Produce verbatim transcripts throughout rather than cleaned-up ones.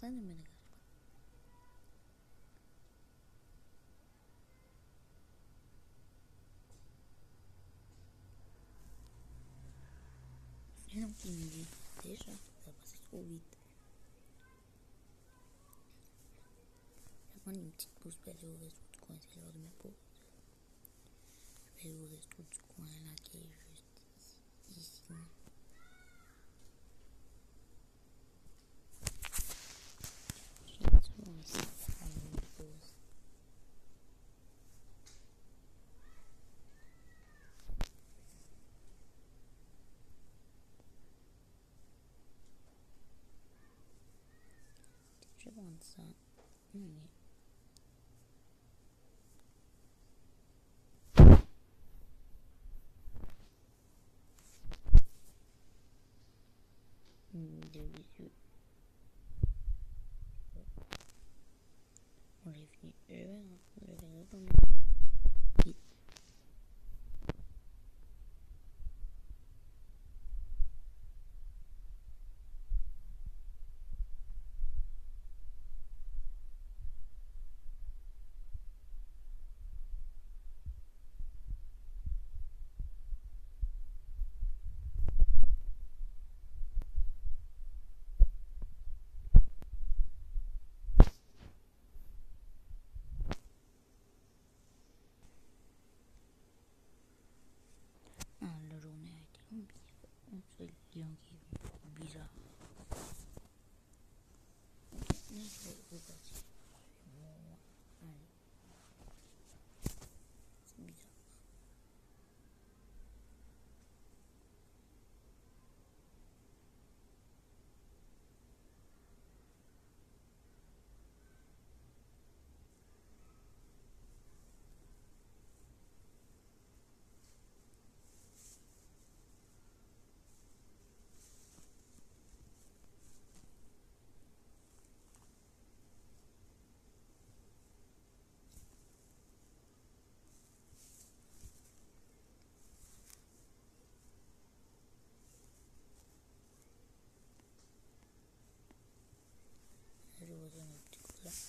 Sen de beni galiba. Non, quindi déjà ça passait trop vite. Je vais prendre une petite pause pour aller au resto du coin, c'est l'heure de ma pause. Je vais aller au resto du coin là qui est juste ici. Je vais toujours ici pour prendre une pause. Je vais prendre ça. Oui. Délicieux. Bon, j'ai fini. Je vais, je vais répondre. Vite. Ah, la journée a été longue. C'est le lion qui est bizarre. Ok, là je vais repartir. Bon, allez. C'est bizarre. Là, je vois un petit coup là.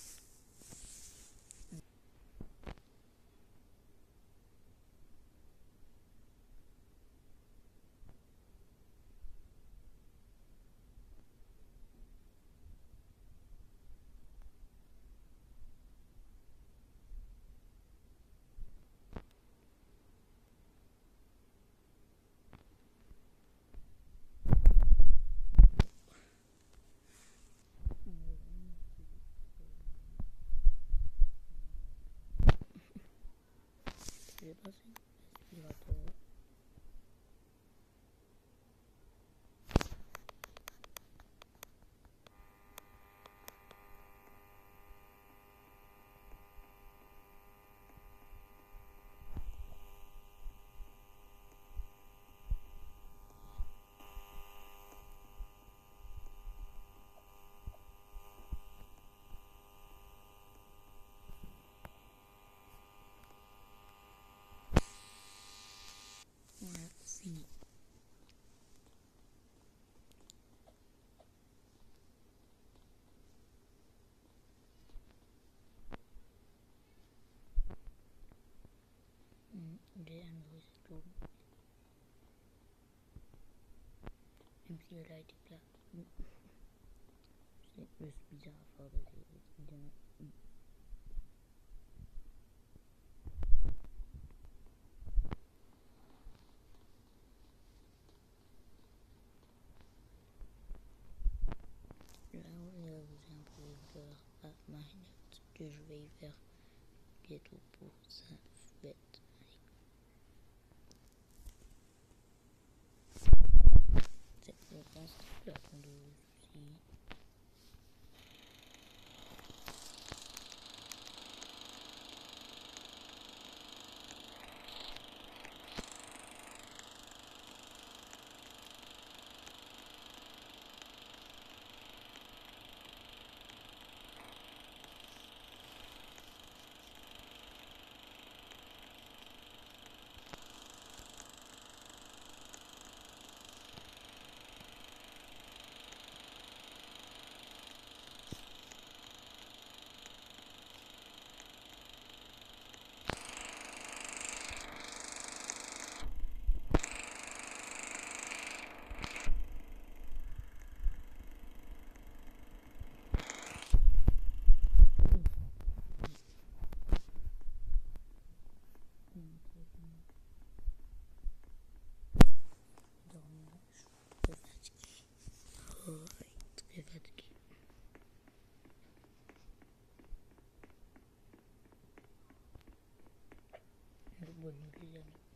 Je vais passer l'aspirateur. Voilà, fini. Mmh, j'ai un nouveau tout. Même si elle a été plate. Mmh. C'est juste bizarre à faire de de mmh. Là, on va vous improviser à ma note que je vais y faire bientôt pour sa fête. C'est je pense que la tondeuse aussi. Bonne nuit les amis.